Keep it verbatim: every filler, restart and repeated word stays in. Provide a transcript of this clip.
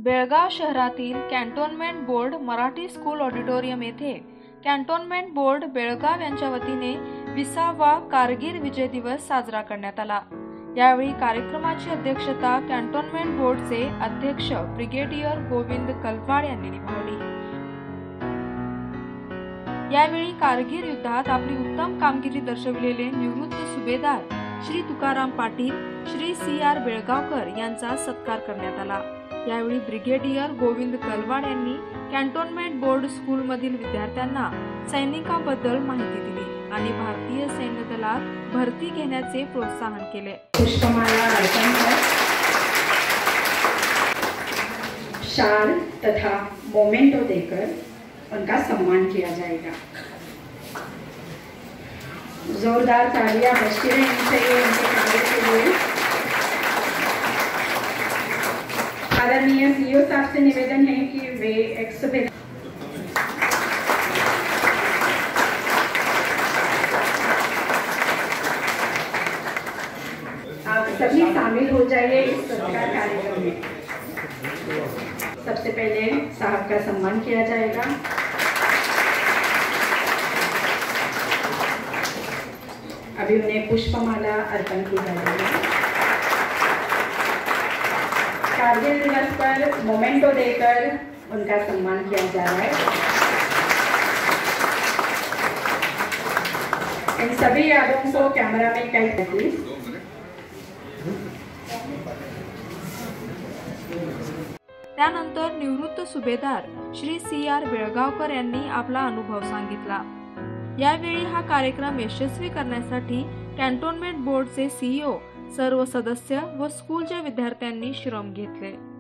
बेळगाव शहरातील cantonment board Marathi school auditorium येथे cantonment board Belgaum यांच्या वतीने विसावा कारगिल विजय दिवस साजरा करण्यात आला। यावेळी कार्यक्रमाची अध्यक्षता कॅन्टोन्मेंट बोर्डचे अध्यक्ष ब्रिगेडियर गोविंद कलवाड यांनी निभावली। यावेळी कारगिल युद्धात आपली उत्तम कामगिरी दर्शविलेले निवृत्त सुभेदार श्री तुकाराम पाटील, श्री सी आर बेळगावकर यांचा सत्कार करण्यात आला। यावेळी ब्रिगेडियर गोविंद कलवाड यांनी कॅन्टोन्मेंट बोर्ड स्कूल मधील विद्यार्थ्यांना सैनिकांबद्दल माहिती दिली आणि भारतीय सैन्य दलात भरती घेण्याचे प्रोत्साहन केले। पुष्पमाला अर्पण कर शाल तथा मोमेंटो देकर उनका सम्मान किया जाएगा। जोरदार तालियां बजती रहनी चाहिए उनके कार्य के लिए। आदरणीय सीईओ साहब से निवेदन है कि वे एक सुबह आप सभी शामिल हो जाइए इस सत्कार कार्यक्रम में। सबसे पहले साहब का सम्मान किया जाएगा। अभी उन्हें पुष्पमाला अर्पण की जाएगी। कारगिल दिवस पर मोमेंटो देकर उनका सम्मान किया जा रहा है। इन सभी यादों को कैमरा में कैद करिए। त्यानंतर निवृत्त सुभेदार श्री सी आर बेळगावकर यांनी आपला अनुभव सांगितला। यावेळी हा कार्यक्रम यशस्वी करण्यासाठी कॅन्टोन्मेंट बोर्डचे सीईओ, सर्व सदस्य व स्कूलच्या विद्यार्थ्यांनी श्रम घेतले।